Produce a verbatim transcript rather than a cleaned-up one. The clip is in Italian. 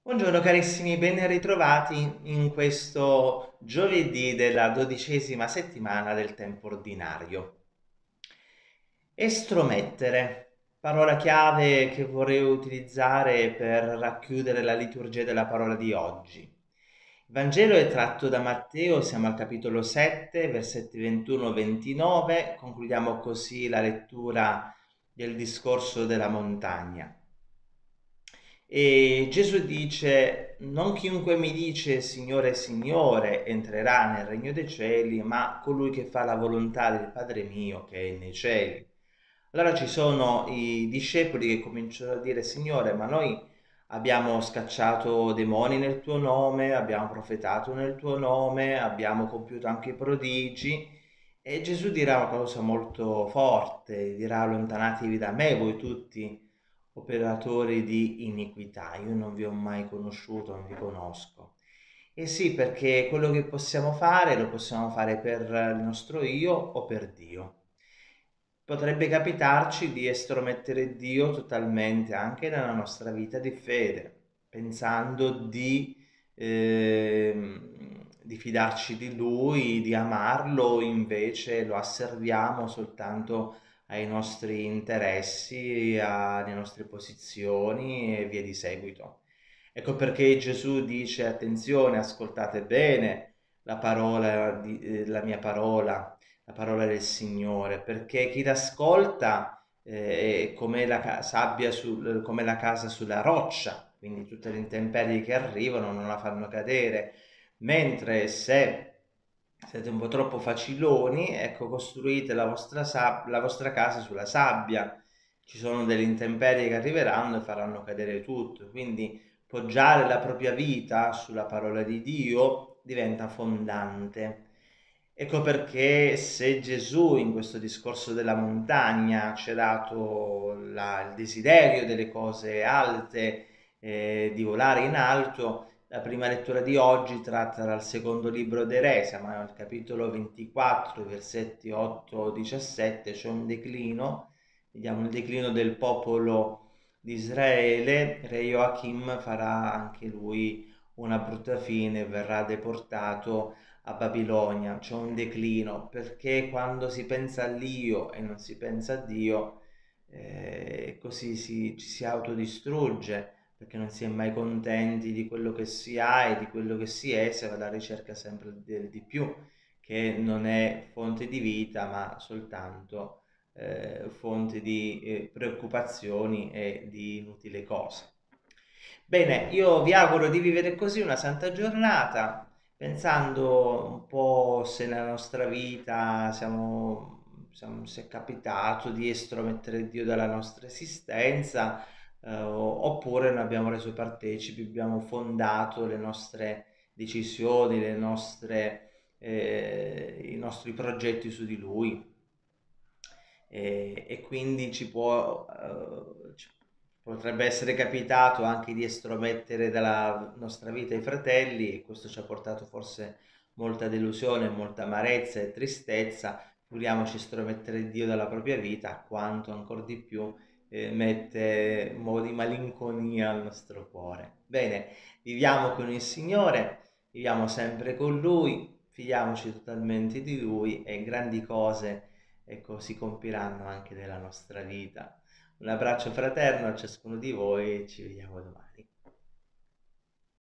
Buongiorno carissimi, ben ritrovati in questo giovedì della dodicesima settimana del tempo ordinario. Estromettere, parola chiave che vorrei utilizzare per racchiudere la liturgia della parola di oggi. Il Vangelo è tratto da Matteo, siamo al capitolo sette, versetti ventuno ventinove, concludiamo così la lettura del discorso della montagna. E Gesù dice: non chiunque mi dice Signore, Signore entrerà nel regno dei cieli, ma colui che fa la volontà del Padre mio che è nei cieli. Allora ci sono i discepoli che cominciano a dire: Signore, ma noi abbiamo scacciato demoni nel tuo nome, abbiamo profetato nel tuo nome, abbiamo compiuto anche prodigi. E Gesù dirà una cosa molto forte, dirà: allontanatevi da me voi tutti operatori di iniquità, io non vi ho mai conosciuto, non vi conosco. E sì, perché quello che possiamo fare lo possiamo fare per il nostro io o per Dio. Potrebbe capitarci di estromettere Dio totalmente anche nella nostra vita di fede, pensando di, ehm, di fidarci di Lui, di amarlo, invece lo asserviamo soltanto ai nostri interessi, alle nostre posizioni e via di seguito. Ecco perché Gesù dice: attenzione, ascoltate bene la parola di, eh, la mia parola, la parola del Signore, perché chi l'ascolta eh, è come la ca- sabbia sul- come la casa sulla roccia, quindi tutte le intemperie che arrivano non la fanno cadere, mentre se siete un po' troppo faciloni, ecco, costruite la vostra, sab- la vostra casa sulla sabbia, ci sono delle intemperie che arriveranno e faranno cadere tutto, quindi poggiare la propria vita sulla parola di Dio diventa fondante. Ecco perché se Gesù in questo discorso della montagna ci ha dato la- il desiderio delle cose alte, eh, di volare in alto, la prima lettura di oggi tratta dal secondo libro dei Re, siamo al capitolo ventiquattro, versetti otto diciassette, c'è un declino, vediamo il declino del popolo di Israele. Re Joachim farà anche lui una brutta fine, verrà deportato a Babilonia. C'è un declino perché quando si pensa all'io e non si pensa a Dio, eh, così si, ci si autodistrugge perché non si è mai contenti di quello che si ha e di quello che si è, si va alla ricerca sempre del di più, che non è fonte di vita ma soltanto eh, fonte di eh, preoccupazioni e di inutili cose. Bene, io vi auguro di vivere così una santa giornata, pensando un po' se nella nostra vita siamo, siamo- se è capitato di estromettere Dio dalla nostra esistenza, eh, oppure ne abbiamo reso partecipi, abbiamo fondato le nostre decisioni, le nostre, eh, i nostri progetti su di Lui e, e quindi ci può, eh, ci potrebbe essere capitato anche di estromettere dalla nostra vita i fratelli e questo ci ha portato forse molta delusione, molta amarezza e tristezza. Figuriamoci estromettere Dio dalla propria vita, quanto ancora di più eh, mette un po' di malinconia al nostro cuore. Bene, viviamo con il Signore, viviamo sempre con Lui, fidiamoci totalmente di Lui e grandi cose, ecco, si compiranno anche nella nostra vita. Un abbraccio fraterno a ciascuno di voi e ci vediamo domani.